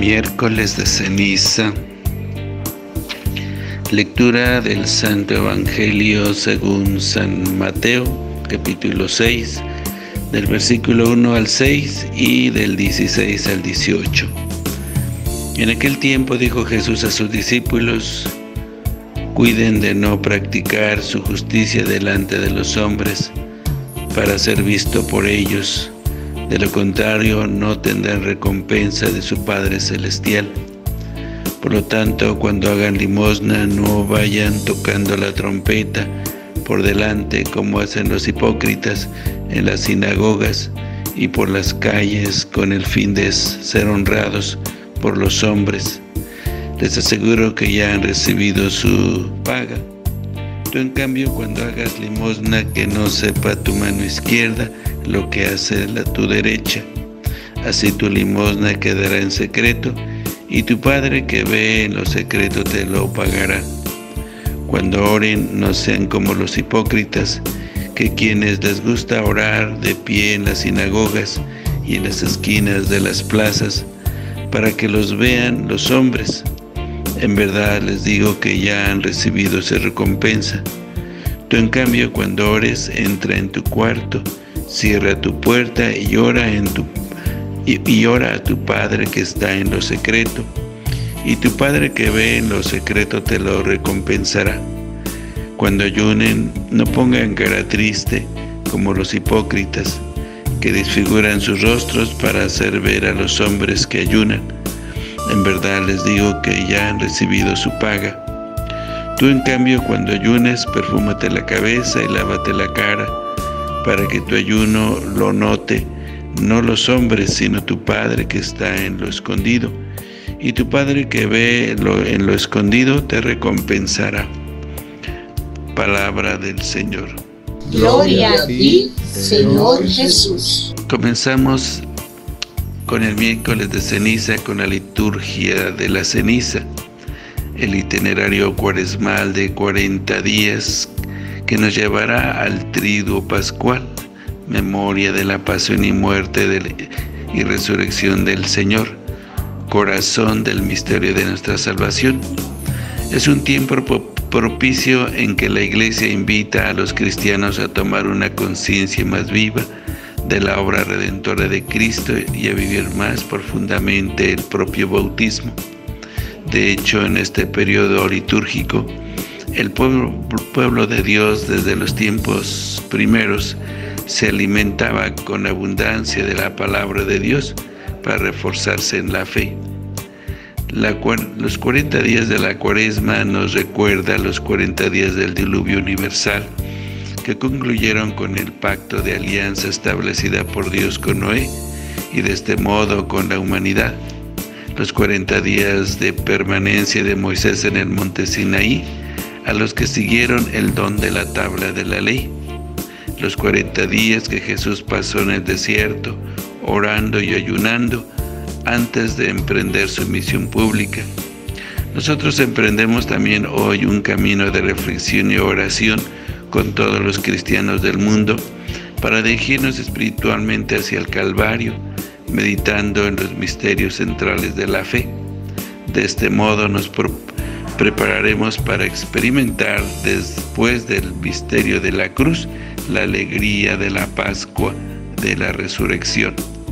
Miércoles de ceniza. Lectura del Santo Evangelio según San Mateo, capítulo 6, del versículo 1 al 6 y del 16 al 18. En aquel tiempo dijo Jesús a sus discípulos: cuiden de no practicar su justicia delante de los hombres, para ser visto por ellos. De lo contrario, no tendrán recompensa de su Padre Celestial. Por lo tanto, cuando hagan limosna, no vayan tocando la trompeta por delante, como hacen los hipócritas en las sinagogas y por las calles, con el fin de ser honrados por los hombres. Les aseguro que ya han recibido su paga. Tú, en cambio, cuando hagas limosna, que no sepa tu mano izquierda lo que hace tu derecha. Así tu limosna quedará en secreto, y tu Padre que ve en lo secreto te lo pagará. Cuando oren, no sean como los hipócritas, que quienes les gusta orar de pie en las sinagogas y en las esquinas de las plazas, para que los vean los hombres. En verdad les digo que ya han recibido su recompensa. Tú, en cambio, cuando ores, entra en tu cuarto, cierra tu puerta y ora a tu Padre que está en lo secreto, y tu Padre que ve en lo secreto te lo recompensará. Cuando ayunen, no pongan cara triste como los hipócritas, que desfiguran sus rostros para hacer ver a los hombres que ayunan. En verdad les digo que ya han recibido su paga. Tú, en cambio, cuando ayunes, perfúmate la cabeza y lávate la cara, para que tu ayuno lo note no los hombres, sino tu Padre que está en lo escondido. Y tu Padre que ve en lo escondido te recompensará. Palabra del Señor. Gloria a ti, Señor Jesús. Comenzamos con el miércoles de ceniza, con la liturgia de la ceniza, el itinerario cuaresmal de 40 días que nos llevará al triduo pascual, memoria de la pasión y muerte y resurrección del Señor, corazón del misterio de nuestra salvación. Es un tiempo propicio en que la Iglesia invita a los cristianos a tomar una conciencia más viva de la obra redentora de Cristo y a vivir más profundamente el propio bautismo. De hecho, en este periodo litúrgico, el pueblo de Dios desde los tiempos primeros se alimentaba con abundancia de la palabra de Dios para reforzarse en la fe. Los 40 días de la Cuaresma nos recuerda los 40 días del diluvio universal, que concluyeron con el pacto de alianza establecida por Dios con Noé y de este modo con la humanidad. Los 40 días de permanencia de Moisés en el monte Sinaí, a los que siguieron el don de la tabla de la ley. Los 40 días que Jesús pasó en el desierto, orando y ayunando, antes de emprender su misión pública. Nosotros emprendemos también hoy un camino de reflexión y oración con todos los cristianos del mundo, para dirigirnos espiritualmente hacia el Calvario, meditando en los misterios centrales de la fe. De este modo nos prepararemos para experimentar, después del misterio de la cruz, la alegría de la Pascua, de la resurrección.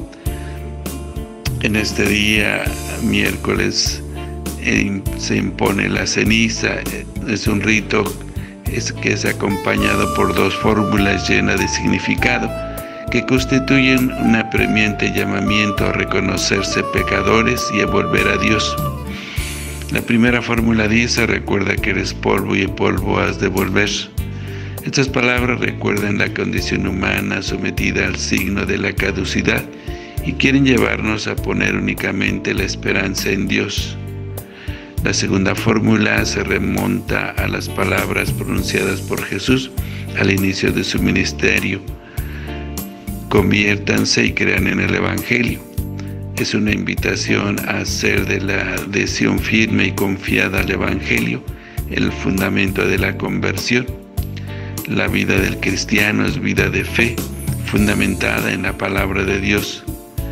En este día, miércoles, se impone la ceniza. Es un rito que es acompañado por dos fórmulas llenas de significado, que constituyen un apremiante llamamiento a reconocerse pecadores y a volver a Dios. La primera fórmula dice: recuerda que eres polvo y polvo has de volver. Estas palabras recuerdan la condición humana sometida al signo de la caducidad y quieren llevarnos a poner únicamente la esperanza en Dios. La segunda fórmula se remonta a las palabras pronunciadas por Jesús al inicio de su ministerio: conviértanse y crean en el Evangelio. Es una invitación a hacer de la adhesión firme y confiada al Evangelio el fundamento de la conversión. La vida del cristiano es vida de fe, fundamentada en la palabra de Dios.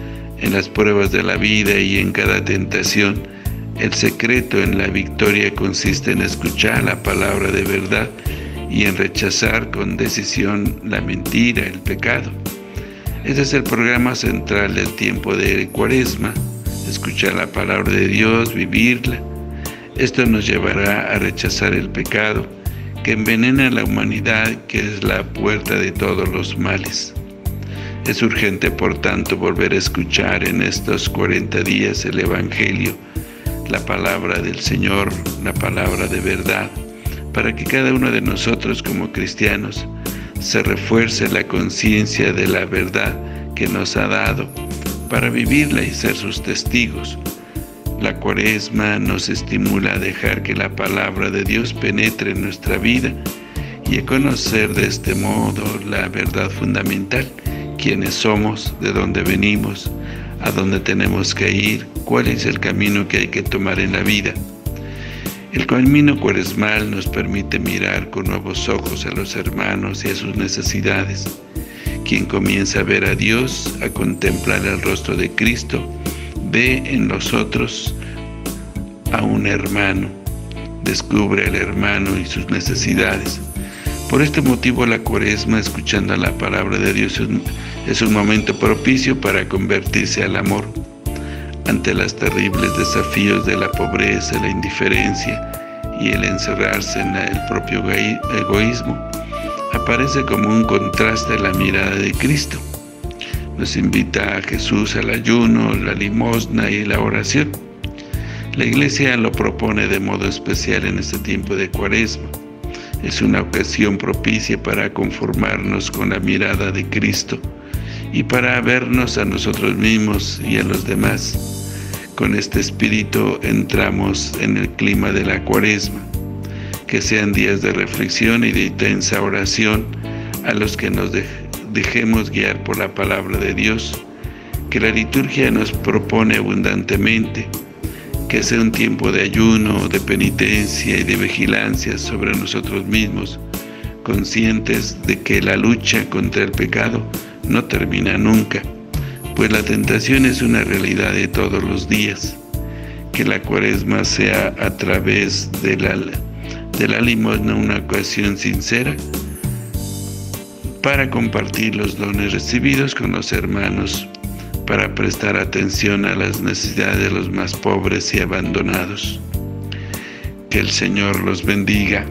en las pruebas de la vida y en cada tentación. El secreto en la victoria consiste en escuchar la palabra de verdad y en rechazar con decisión la mentira, el pecado. Este es el programa central del tiempo de Cuaresma: escuchar la palabra de Dios, vivirla. Esto nos llevará a rechazar el pecado que envenena a la humanidad, que es la puerta de todos los males. Es urgente, por tanto, volver a escuchar en estos 40 días el Evangelio, la palabra del Señor, la palabra de verdad, para que cada uno de nosotros como cristianos se refuerce la conciencia de la verdad que nos ha dado para vivirla y ser sus testigos. La Cuaresma nos estimula a dejar que la palabra de Dios penetre en nuestra vida y a conocer de este modo la verdad fundamental: quiénes somos, de dónde venimos, a dónde tenemos que ir, cuál es el camino que hay que tomar en la vida. El camino cuaresmal nos permite mirar con nuevos ojos a los hermanos y a sus necesidades. Quien comienza a ver a Dios, a contemplar el rostro de Cristo, ve en los otros a un hermano, descubre al hermano y sus necesidades. Por este motivo, la Cuaresma, escuchando la palabra de Dios, es un momento propicio para convertirse al amor. Ante los terribles desafíos de la pobreza, la indiferencia y el encerrarse en el propio egoísmo, aparece como un contraste la mirada de Cristo. Nos invita a Jesús al ayuno, la limosna y la oración. La Iglesia lo propone de modo especial en este tiempo de Cuaresma. Es una ocasión propicia para conformarnos con la mirada de Cristo y para vernos a nosotros mismos y a los demás. Con este espíritu entramos en el clima de la Cuaresma. Que sean días de reflexión y de intensa oración a los que nos dejemos guiar por la palabra de Dios, que la liturgia nos propone abundantemente. Que sea un tiempo de ayuno, de penitencia y de vigilancia sobre nosotros mismos, conscientes de que la lucha contra el pecado no termina nunca, pues la tentación es una realidad de todos los días. Que la Cuaresma sea, a través de la limosna, una ocasión sincera para compartir los dones recibidos con los hermanos, para prestar atención a las necesidades de los más pobres y abandonados. Que el Señor los bendiga.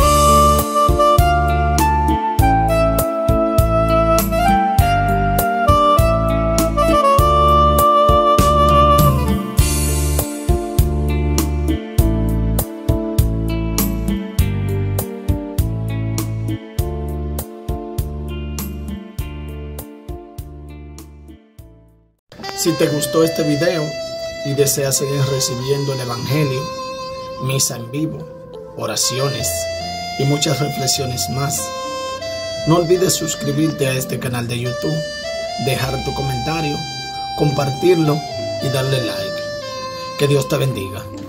Si te gustó este video y deseas seguir recibiendo el Evangelio, misa en vivo, oraciones y muchas reflexiones más, no olvides suscribirte a este canal de YouTube, dejar tu comentario, compartirlo y darle like. Que Dios te bendiga.